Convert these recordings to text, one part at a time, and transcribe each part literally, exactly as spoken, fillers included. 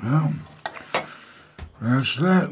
Well, that's that.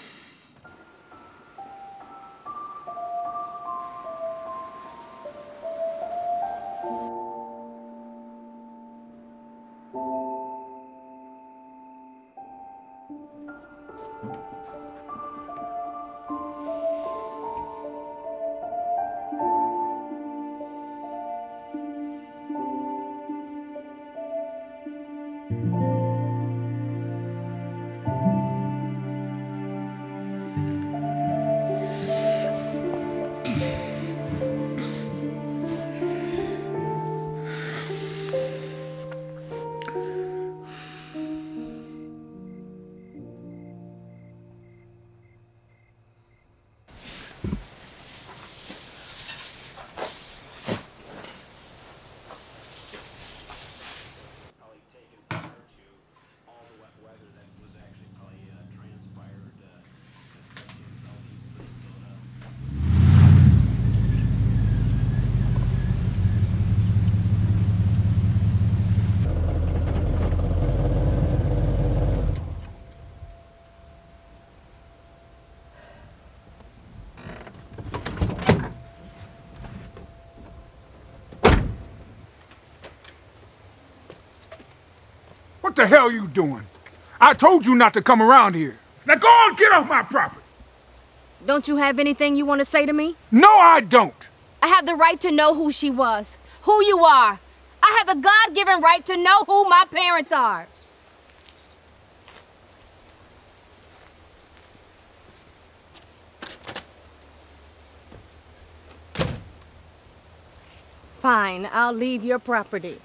What the hell are you doing? I told you not to come around here. Now go on, get off my property. Don't you have anything you want to say to me? No, I don't. I have the right to know who she was, who you are. I have the God-given right to know who my parents are. Fine, I'll leave your property.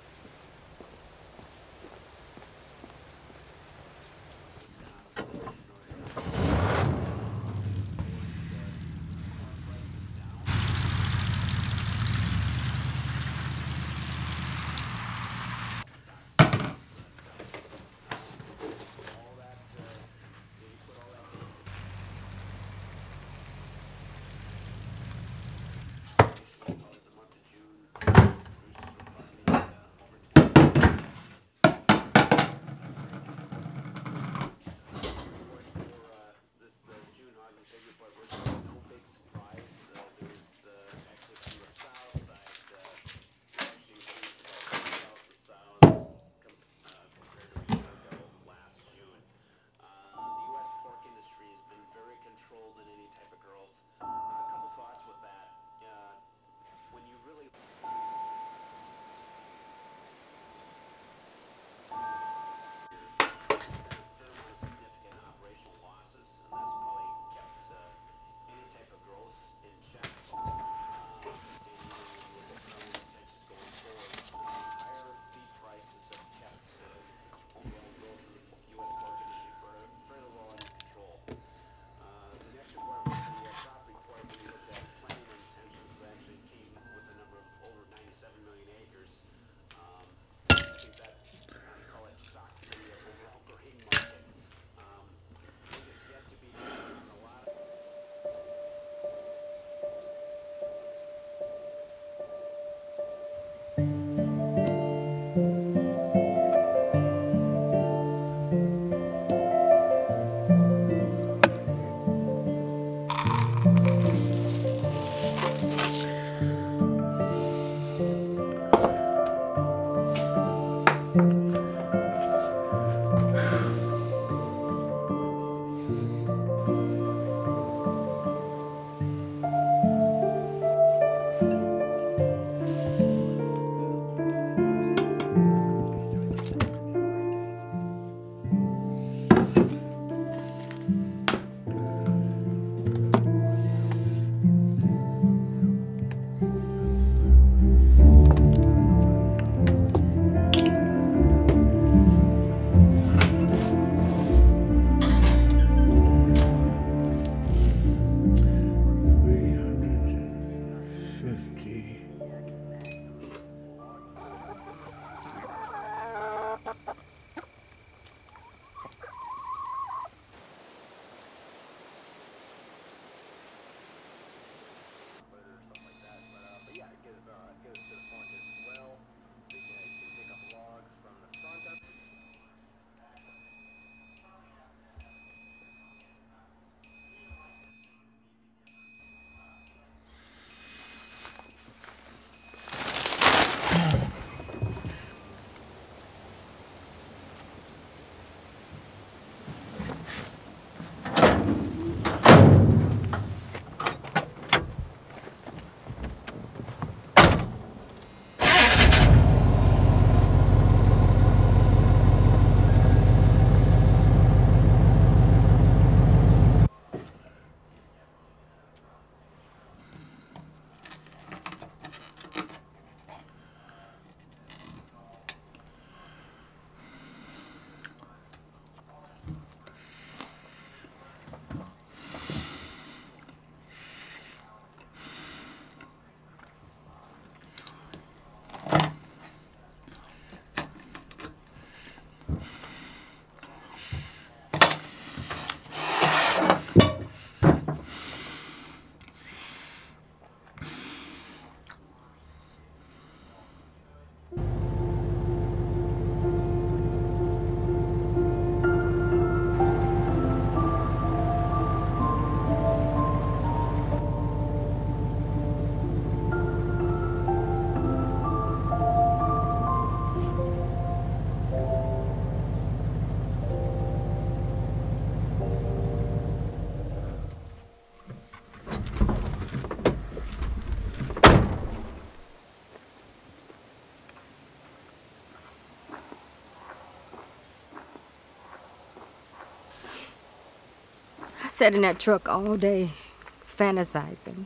sat in that truck all day, fantasizing.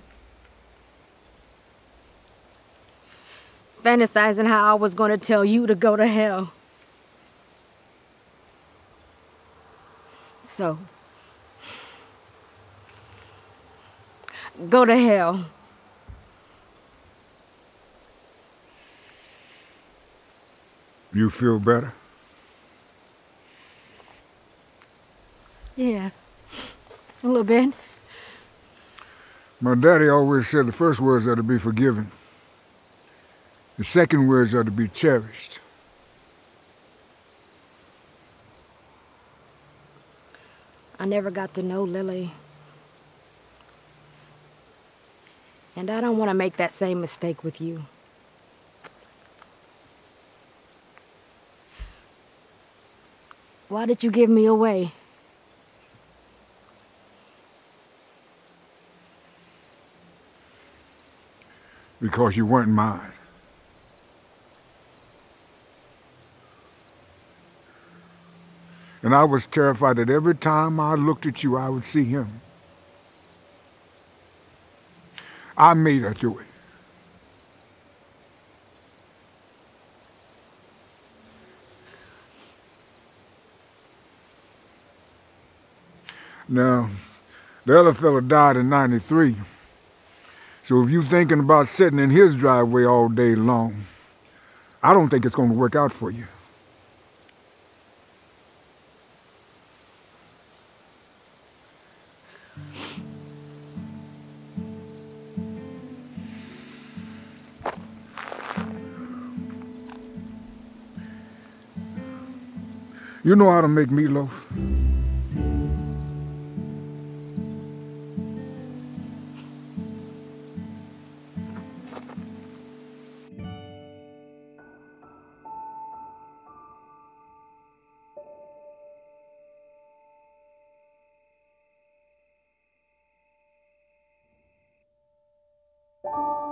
Fantasizing how I was going to tell you to go to hell. So, go to hell. You feel better? Yeah, a little bit. My daddy always said the first words are to be forgiven. The second words are to be cherished. I never got to know Lily. And I don't want to make that same mistake with you. Why did you give me away? Because you weren't mine. And I was terrified that every time I looked at you, I would see him. I made her do it. Now, the other fella died in ninety-three. So if you're thinking about sitting in his driveway all day long, I don't think it's going to work out for you. You know how to make meatloaf? You